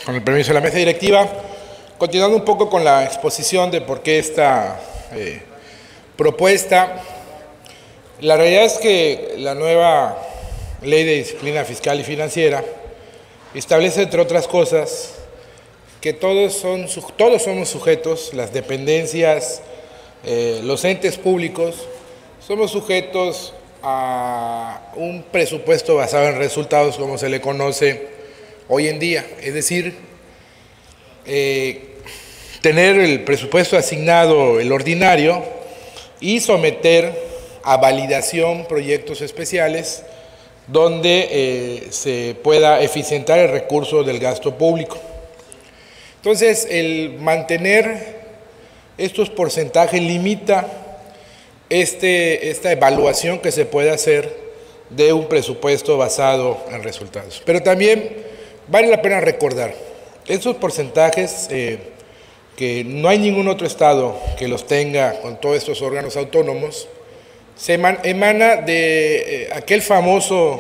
Con el permiso de la mesa directiva, continuando un poco con la exposición de por qué esta propuesta, la realidad es que la nueva Ley de Disciplina Fiscal y Financiera establece, entre otras cosas, que todos somos sujetos, las dependencias, los entes públicos, somos sujetos a un presupuesto basado en resultados, como se le conoce hoy en día, es decir, tener el presupuesto asignado, el ordinario, y someter a validación proyectos especiales donde se pueda eficientar el recurso del gasto público. Entonces, el mantener estos porcentajes limita esta evaluación que se puede hacer de un presupuesto basado en resultados. Pero también vale la pena recordar, estos porcentajes que no hay ningún otro estado que los tenga con todos estos órganos autónomos, se emana de aquel famoso,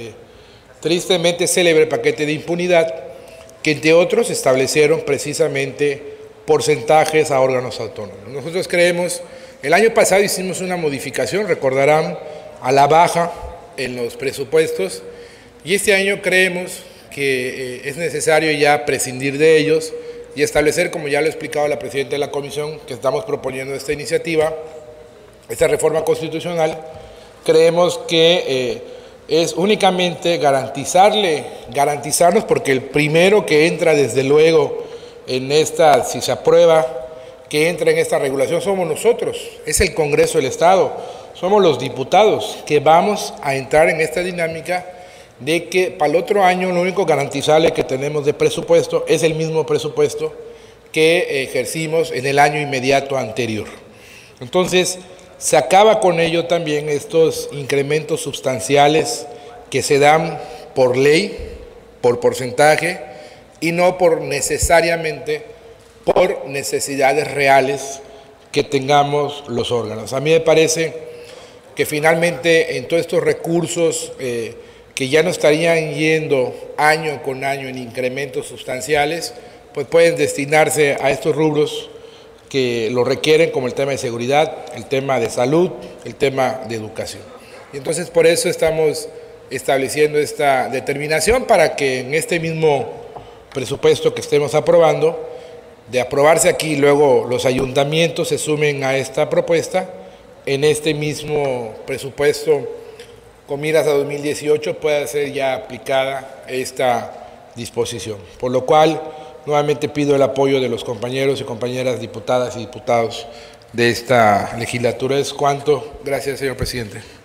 tristemente célebre paquete de impunidad, que entre otros establecieron precisamente porcentajes a órganos autónomos. Nosotros creemos, el año pasado hicimos una modificación, recordarán, a la baja en los presupuestos, y este año creemos que es necesario ya prescindir de ellos y establecer, como ya lo ha explicado la presidenta de la comisión, que estamos proponiendo esta iniciativa, esta reforma constitucional. Creemos que es únicamente garantizarnos, porque el primero que entra desde luego en esta, si se aprueba, que entra en esta regulación somos nosotros, es el Congreso del Estado, somos los diputados que vamos a entrar en esta dinámica de que para el otro año lo único garantizable que tenemos de presupuesto es el mismo presupuesto que ejercimos en el año inmediato anterior. Entonces, se acaba con ello también estos incrementos sustanciales que se dan por ley, por porcentaje, y no por necesariamente por necesidades reales que tengamos los órganos. A mí me parece que finalmente en todos estos recursos que ya no estarían yendo año con año en incrementos sustanciales, pues pueden destinarse a estos rubros que lo requieren, como el tema de seguridad, el tema de salud, el tema de educación. Y entonces por eso estamos estableciendo esta determinación para que en este mismo presupuesto que estemos aprobando, de aprobarse aquí, luego los ayuntamientos se sumen a esta propuesta, en este mismo presupuesto con miras a 2018 pueda ser ya aplicada esta disposición. Por lo cual, nuevamente pido el apoyo de los compañeros y compañeras diputadas y diputados de esta legislatura. Es cuanto. Gracias, señor presidente.